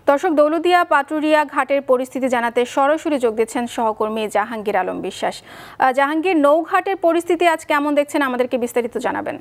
দর্শক, দৌলতদিয়া পাটুরিয়া ঘাটের পরিস্থিতি জানাতে সরাসরি যোগ দিচ্ছেন সহকর্মী জাহাঙ্গীর আলম বিশ্বাস। জাহাঙ্গীর, নৌঘাটের পরিস্থিতি আজ কেমন দেখছেন, আমাদেরকে বিস্তারিত জানাবেন।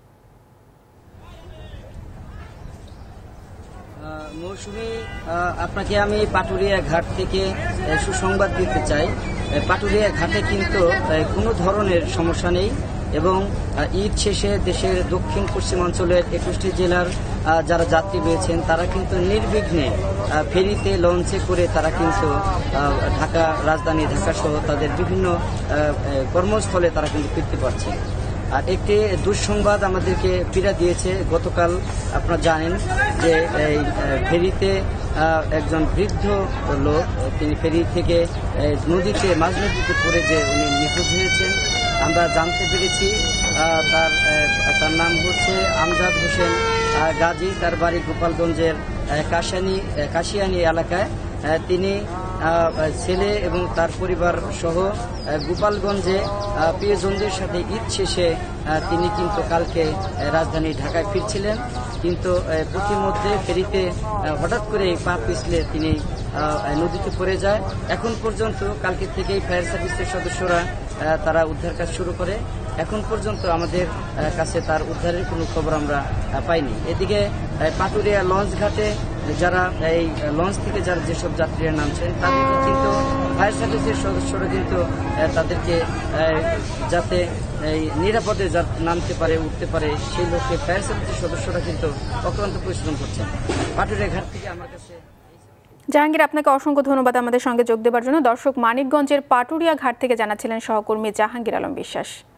মৌসুমী, আপনাকে আমি পাটুরিয়া ঘাট থেকে সুসংবাদ দিতে চাই। পাটুরিয়া ঘাটে কিন্তু কোনো ধরনের সমস্যা নেই এবং ঈদ শেষে দেশের দক্ষিণ পশ্চিমাঞ্চলের 21টি জেলার যারা যাত্রী রয়েছেন তারা কিন্তু নির্বিঘ্নে ফেরিতে লঞ্চে করে তারা কিন্তু ঢাকা, রাজধানী ঢাকা সহ তাদের বিভিন্ন কর্মস্থলে তারা কিন্তু ফিরতে পারছে। আর একটি দুঃসংবাদ আমাদেরকে পীড়া দিয়েছে। গতকাল আপনারা জানেন যে এই ফেরিতে একজন বৃদ্ধ লোক, তিনি ফেরি থেকে নদীতে, মাঝ নদীতে পড়ে যে উনি নিখোঁজ হয়েছেন আমরা জানতে পেরেছি। তার নাম হচ্ছে আমজাদ হোসেন গাজী, তার বাড়ি গোপালগঞ্জের কাশিয়ানি এলাকায়। তিনি ছেলে এবং তার পরিবার সহ গোপালগঞ্জে প্রিয়জনদের সাথে ঈদ শেষে তিনি কিন্তু কালকে রাজধানী ঢাকায় ফিরছিলেন, কিন্তু পথিমধ্যে ফেরিতে হঠাৎ করে পা পিছলে তিনি নদীতে পড়ে যায়। এখন পর্যন্ত কালকে থেকেই ফায়ার সার্ভিসের সদস্যরা তারা উদ্ধার কাজ শুরু করে। এখন পর্যন্ত আমাদের কাছে তার উদ্ধারের কোনো খবর আমরা পাইনি। এদিকে পাটুরিয়া লঞ্চ ঘাটে যারা এই লঞ্চ থেকে যারা যেসব যাত্রীরা নামছেন তাদেরকে কিন্তু ফায়ার সার্ভিসের সদস্যরা কিন্তু তাদেরকে যাতে এই নিরাপদে নামতে পারে, উঠতে পারে, সেই লক্ষ্যে ফায়ার সার্ভিসের সদস্যরা কিন্তু অক্লান্ত পরিশ্রম করছেন। পাটুরিয়া ঘাট থেকে আমার কাছে জাহাঙ্গীর, আপনাকে অসংখ্য ধন্যবাদ আমাদের সঙ্গে যোগ দেওয়ার জন্য। দর্শক, মানিকগঞ্জের পাটুরিয়া ঘাট থেকে জানাচ্ছিলেন সহকর্মী জাহাঙ্গীর আলম বিশ্বাস।